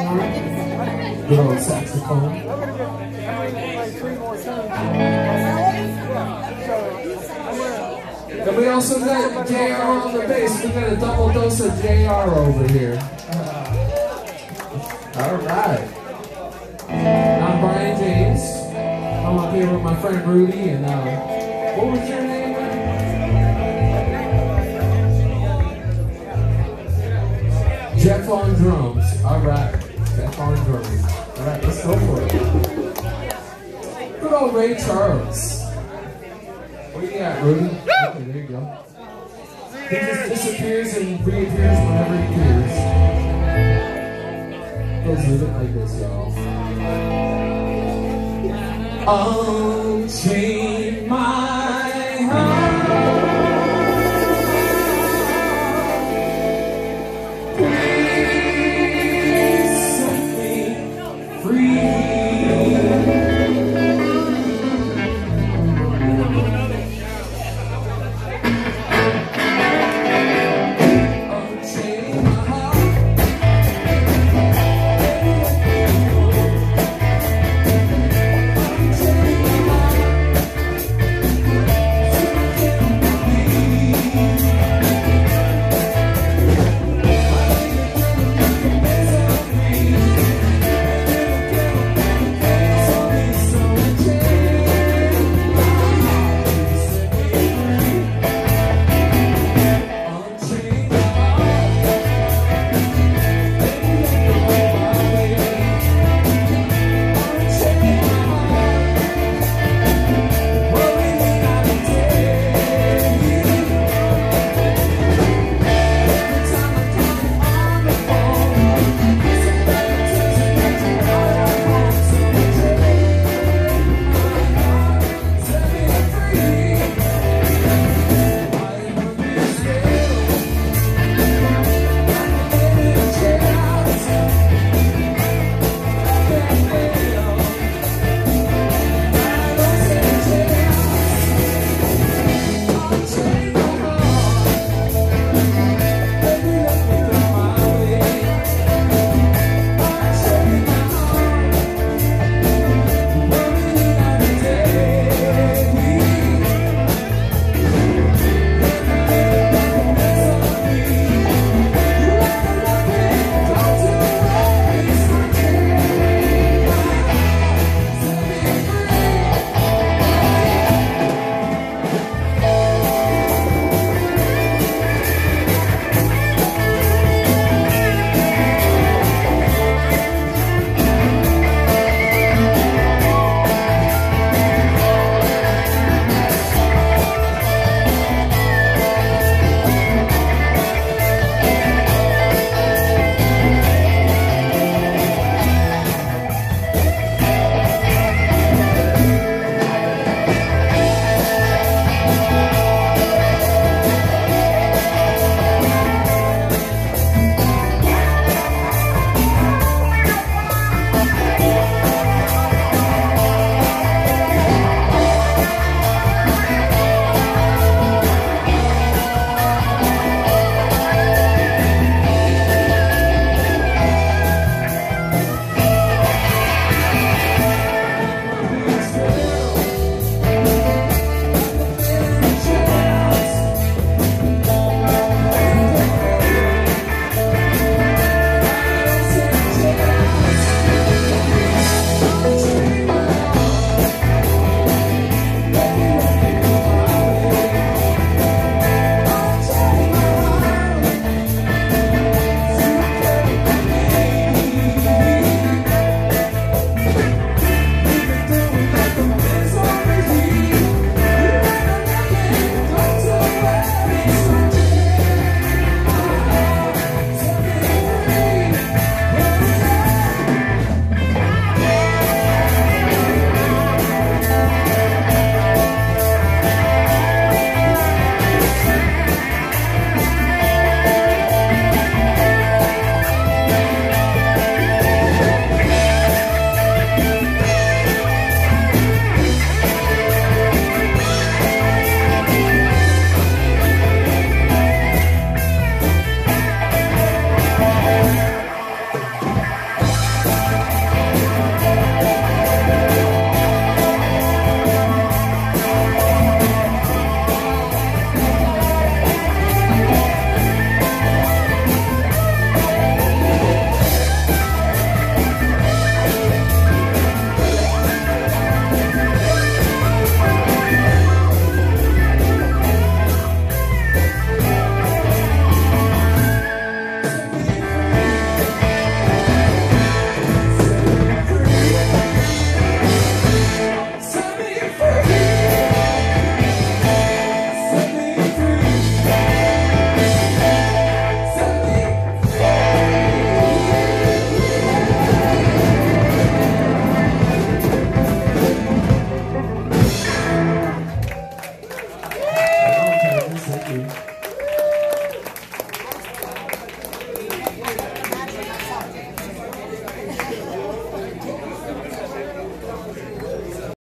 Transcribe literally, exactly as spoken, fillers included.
Good old saxophone. And we also got J R on the bass. We got a double dose of J R over here. All right. I'm Bryan James. I'm up here with my friend Rudy. And uh, what was your name? Jeff on drums. All right. Jeff on drums. All right, let's go for it. Good old Ray Charles. What do you got, Rudy? Okay, there you go. He just disappears and reappears whenever he appears. Goes with it like this, y'all. Unchain.